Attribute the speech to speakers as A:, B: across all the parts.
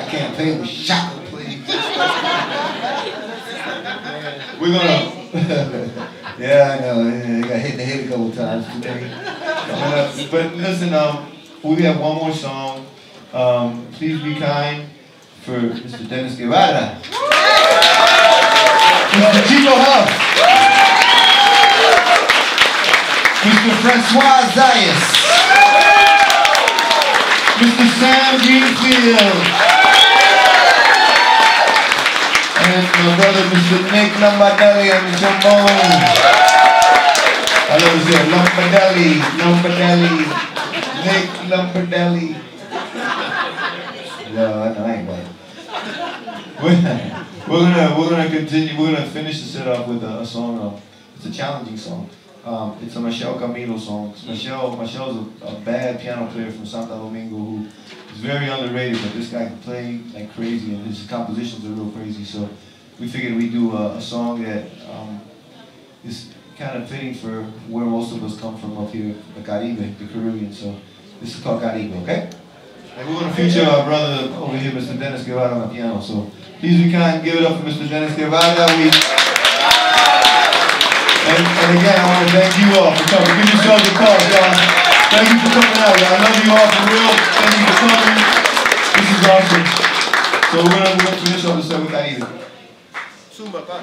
A: can't play with shaka, please. We're gonna, yeah, I know, I got hit in the head a couple times today. But listen, we have one more song. Please Be Kind for Mr. Dennis Guevara. Mr. Chico Huff. Mr. Francois Zayas. Mr. Sam Greenfield. And my brother, Mr. Nick Lombardelli on the trombone. I love to say Lombardelli. Nick Lombardelli. No, I ain't right. We're gonna continue. We're gonna finish the set off with a song. It's a challenging song. It's a Michelle Camilo song. Michelle's a bad piano player from Santo Domingo who is very underrated, but this guy can play like crazy, and his compositions are real crazy. So we figured we'd do a song that is kind of fitting for where most of us come from up here, the Caribe, the Caribbean. So this is called Caribe, okay? And we're going to feature our brother over here, Mr. Dennis Guevara, on the piano. So please be kind, give it up for Mr. Dennis Guevara. And again, I want to thank you all for coming. Give yourselves a call, y'all. Thank you for coming out, y'all. I love you all for real. Thank you for coming. This is awesome. So we're gonna finish off the set with Caribe. Zumba, pa.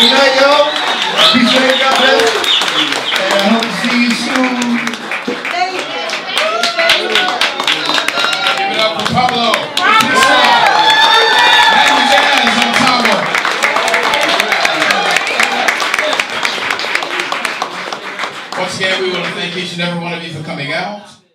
A: Good night, y'all. Be safe, God bless. And I hope to see you soon.
B: Give it up for Pablo Batista. Once again, we want to thank each and every one of you for coming out.